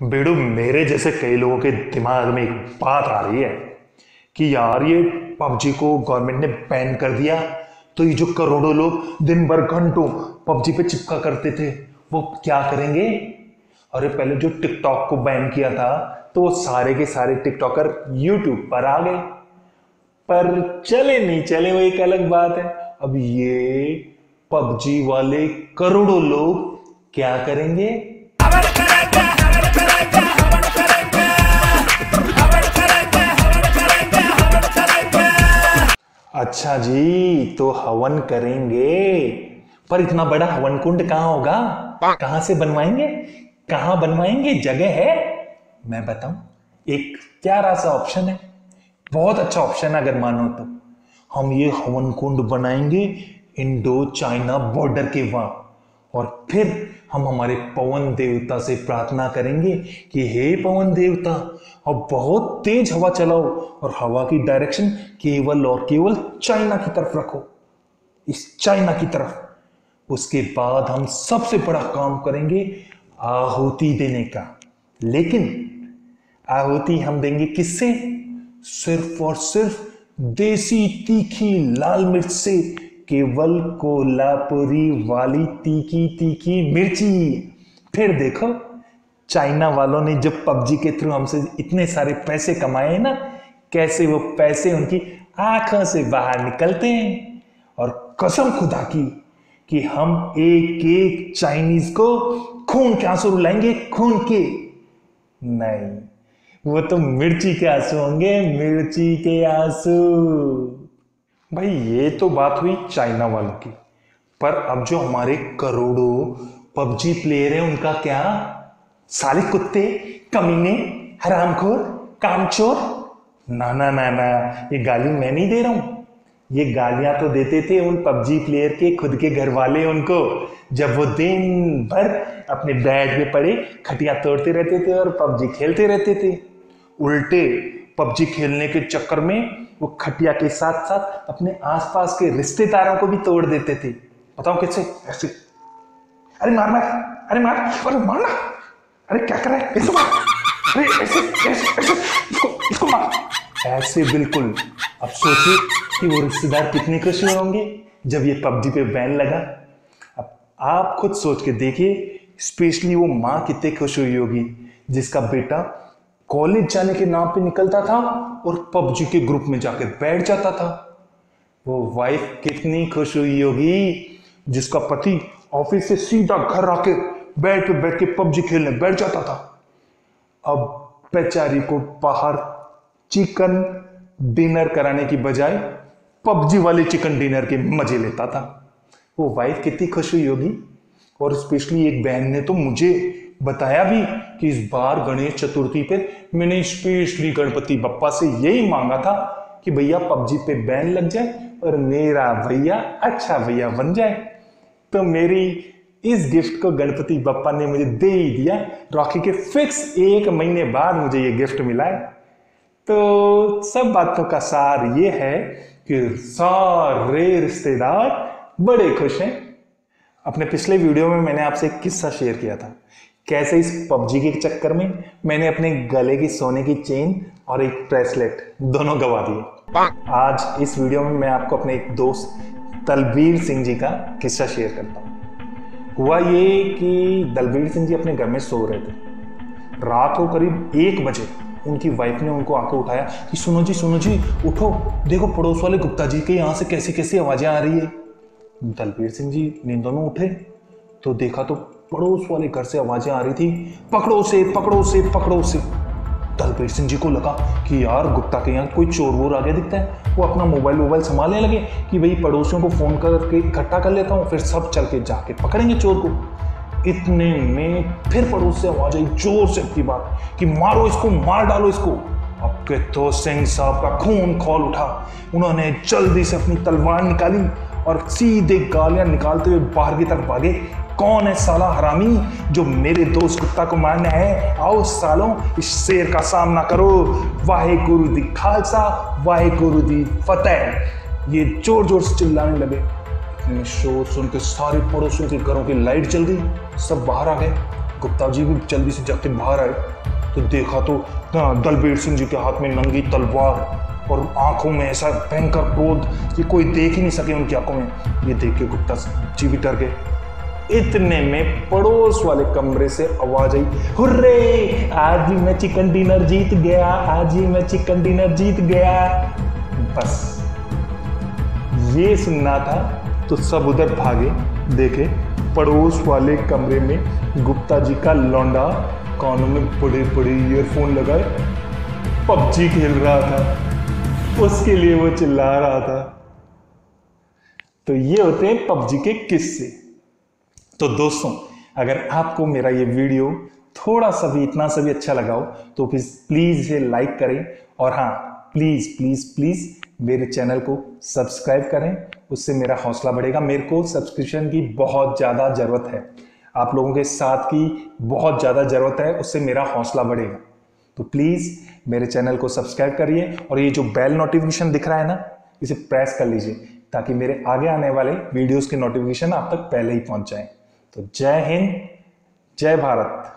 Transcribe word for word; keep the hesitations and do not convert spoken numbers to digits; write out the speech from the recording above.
बेडू, मेरे जैसे कई लोगों के दिमाग में एक बात आ रही है कि यार ये पबजी को गवर्नमेंट ने बैन कर दिया तो ये जो करोड़ों लोग दिन भर घंटों पबजी पे चिपका करते थे वो क्या करेंगे। अरे पहले जो टिकटॉक को बैन किया था तो वो सारे के सारे टिकटॉकर यूट्यूब पर आ गए, पर चले नहीं चले वो एक अलग बात है। अब ये पबजी वाले करोड़ों लोग क्या करेंगे। अच्छा जी, तो हवन करेंगे, पर इतना बड़ा हवन कुंड कहां होगा, कहां से बनवाएंगे, कहां बनवाएंगे, जगह है? मैं बताऊं, एक प्यारा सा ऑप्शन है, बहुत अच्छा ऑप्शन है अगर मानो तो। हम ये हवन कुंड बनाएंगे इंडो चाइना बॉर्डर के वहां, और फिर हम हमारे पवन देवता से प्रार्थना करेंगे कि हे पवन देवता, अब बहुत तेज हवा चलाओ और हवा की डायरेक्शन केवल और केवल चाइना की तरफ रखो, इस चाइना की तरफ। उसके बाद हम सबसे बड़ा काम करेंगे आहुति देने का। लेकिन आहुति हम देंगे किससे? सिर्फ और सिर्फ देसी तीखी लाल मिर्च से, केवल कोल्हापुरी वाली तीखी तीखी मिर्ची। फिर देखो, चाइना वालों ने जब पबजी के थ्रू हमसे इतने सारे पैसे कमाए ना, कैसे वो पैसे उनकी आंखों से बाहर निकलते हैं। और कसम खुदा की कि हम एक एक चाइनीज को खून के आंसू रुलाएंगे, खून के नहीं, वो तो मिर्ची के आंसू होंगे, मिर्ची के आंसू। भाई ये तो बात हुई चाइना वालों की, पर अब जो हमारे करोड़ों पबजी प्लेयर हैं उनका क्या? साले कुत्ते, कमीने, हरामखोर, कामचोर। ना ना ना ना, ये गाली मैं नहीं दे रहा हूं, ये गालियां तो देते थे उन पबजी प्लेयर के खुद के घर वाले उनको, जब वो दिन भर अपने बेड पे पड़े खटिया तोड़ते रहते थे और पबजी खेलते रहते थे। उल्टे पबजी खेलने के चक्कर में वो खटिया के साथ साथ अपने आसपास के रिश्तेदारों को भी तोड़ देते थे। बताओ कैसे? ऐसे, अरे मारना, अरे मार, अरे मारना, अरे क्या कर रहा है, ऐसे मार, अरे ऐसे ऐसे ऐसे इसको इसको मार, ऐसे बिल्कुल। अब सोचिए कि वो रिश्तेदार कितने खुश हुए होंगे जब ये पबजी पे बैन लगा। अब आप खुद सोच के देखिए, स्पेशली वो माँ कितने खुश हुई होगी जिसका बेटा कॉलेज जाने के नाम पे निकलता था और पबजी के ग्रुप में जाकर बैठ जाता था। वो वाइफ कितनी खुश हुई होगी जिसका पति ऑफिस से सीधा घर आके बेड पे बैठ के पबजी खेलने बैठ जाता था। अब बेचारी को बाहर चिकन डिनर कराने की बजाय पबजी वाले चिकन डिनर के मजे लेता था। वो वाइफ कितनी खुश हुई होगी। और स्पेशली एक बहन ने तो मुझे बताया भी कि इस बार गणेश चतुर्थी पे मैंने स्पेशली गणपति बप्पा से यही मांगा था कि भैया पबजी पे बैन लग जाए और मेरा भैया अच्छा भैया बन जाए। तो मेरी इस गिफ्ट को गणपति बप्पा ने मुझे दे ही दिया। राखी के फिक्स एक महीने बाद मुझे ये गिफ्ट मिला है। तो सब बातों का सार ये है कि सारे रिश्तेदार बड़े खुश हैं। अपने पिछले वीडियो में मैंने आपसे एक किस्सा शेयर किया था, कैसे इस पबजी के चक्कर में मैंने अपने गले की सोने की चेन और एक ब्रेसलेट दोनों गवा दिए। आज इस वीडियो में मैं आपको अपने एक दोस्त दलबीर सिंह जी का किस्सा शेयर करता हूँ। हुआ ये कि दलबीर सिंह जी अपने घर में सो रहे थे। रात को करीब एक बजे उनकी वाइफ ने उनको आकर उठाया कि सुनो जी सुनो जी उठो, देखो पड़ोस वाले गुप्ता जी के यहाँ से कैसी कैसी आवाजें आ रही है। दलबीर सिंह जी नींदों में उठे तो देखा तो पड़ोस वाले घर से आवाजें आ रही थी, पकड़ो से पकड़ो से पकड़ो से। दलबीर सिंह जी को लगा कि यार गुप्ता के यहाँ कोई चोर वोर आ गया दिखता है। वो अपना मोबाइल वोबाइल संभालने लगे कि भाई पड़ोसियों को फोन करके इकट्ठा कर लेता हूँ, फिर सब चल के जाके पकड़ेंगे चोर को। इतने में फिर पड़ोस से आवाज आई जोर से अपनी बात कि मारो इसको, मार डालो इसको। अब के तो सिंह साहब का खून खौल उठा। उन्होंने जल्दी से अपनी तलवार निकाली और सीधे गालियां निकालते हुए बाहर की तरफ भागे। कौन है साला हरामी जो मेरे दोस्त कुत्ता को मारने है? आओ सालों, इस शेर का सामना करो। वाहेगुरु दी खालसा, वाहेगुरु दी फतेह। ये जोर जोर से चिल्लाने लगे। शोर सुन के सारे पड़ोसियों के घरों की लाइट जल गई, सब बाहर आ गए। गुप्ता जी भी जल्दी से जाके बाहर आए तो देखा तो दलबीर सिंह जी के हाथ में नंगी तलवार और आंखों में ऐसा भयंकर क्रोध कि कोई देख ही नहीं सके उनकी आंखों में। ये देख के गुप्ता जी भी डर गए। इतने में पड़ोस वाले कमरे से आवाज आई, हुर्रे, आज ही मैं चिकन डिनर जीत गया, आज ही मैं चिकन डिनर जीत गया। बस ये सुनना था तो सब उधर भागे। देखे पड़ोस वाले कमरे में गुप्ता जी का लौंडा कानों में बड़े बड़े ईयरफोन लगाए पबजी खेल रहा था, उसके लिए वो चिल्ला रहा था। तो ये होते हैं पबजी के किस्से। तो दोस्तों, अगर आपको मेरा ये वीडियो थोड़ा सा भी, इतना सा भी अच्छा लगा हो तो प्लीज इसे लाइक करें और हाँ, प्लीज प्लीज प्लीज मेरे चैनल को सब्सक्राइब करें, उससे मेरा हौसला बढ़ेगा। मेरे को सब्सक्रिप्शन की बहुत ज़्यादा ज़रूरत है, आप लोगों के साथ की बहुत ज़्यादा ज़रूरत है, उससे मेरा हौसला बढ़ेगा। तो प्लीज़ मेरे चैनल को सब्सक्राइब करिए और ये जो बेल नोटिफिकेशन दिख रहा है ना, इसे प्रेस कर लीजिए ताकि मेरे आगे आने वाले वीडियोस के नोटिफिकेशन आप तक पहले ही पहुंच जाएं। तो जय हिंद, जय भारत।